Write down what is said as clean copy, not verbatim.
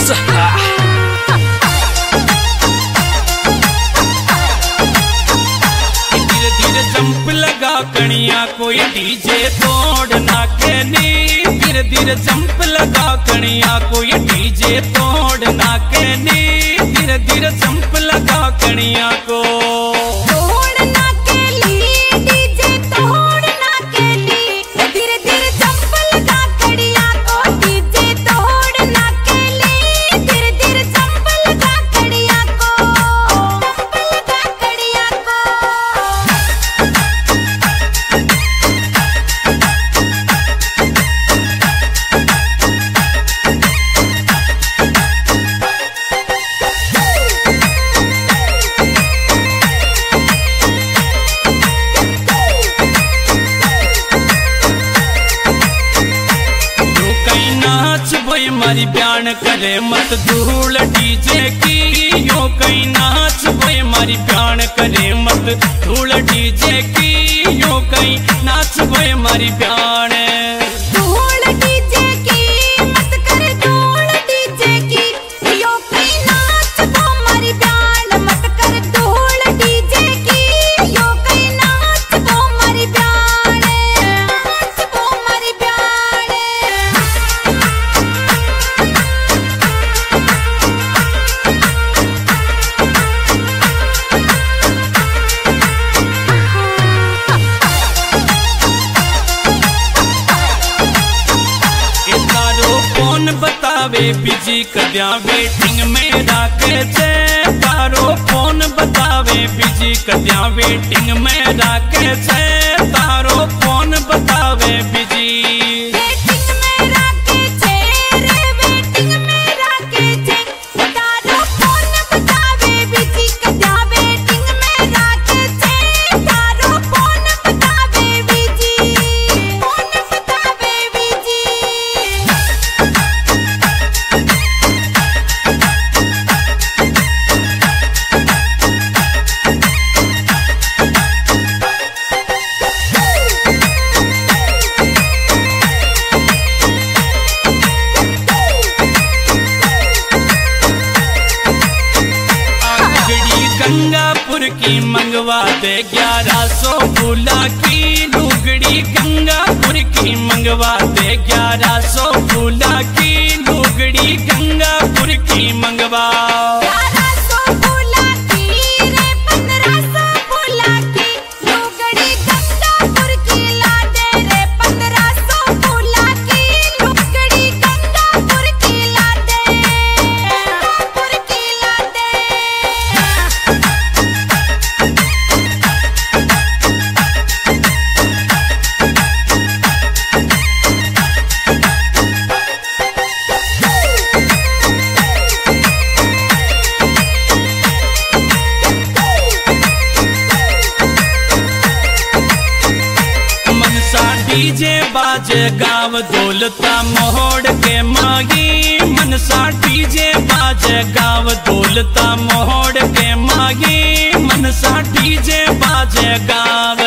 धीरे धीरे जंप लगा कणिया कोई डीजे तोड़ ना के नी। धीरे धीरे जंप लगा कणिया कोई डीजे तोड़ ना के नी। धीरे धीरे जंप लगा कणिया को मारी ब्यान करे मत धूल डीजे की। यो कहीं नाच बोए मारी ब्यान करे मत धूल डीजे की। यो कहीं नाच बोए मारी ब्यान बतावे बिजी कद्या वेटिंग में राखे छे। तारो फोन बतावे बिजी कद्या वेटिंग में राखे छे। तारो फोन बतावे बिजी गंगापुर की मंगवा दे 1100 फूला की लुगड़ी। गंगापुर की मंगवा दे 1100 फूला की लुगड़ी। गंगापुर की मंगवा डीजे बाजे गाँव दौलता मोड़ के मागी। मनसा डीजे बाजे गाँव दौलता मोड़ के मागी। मनसा डीजे बाजे गाँव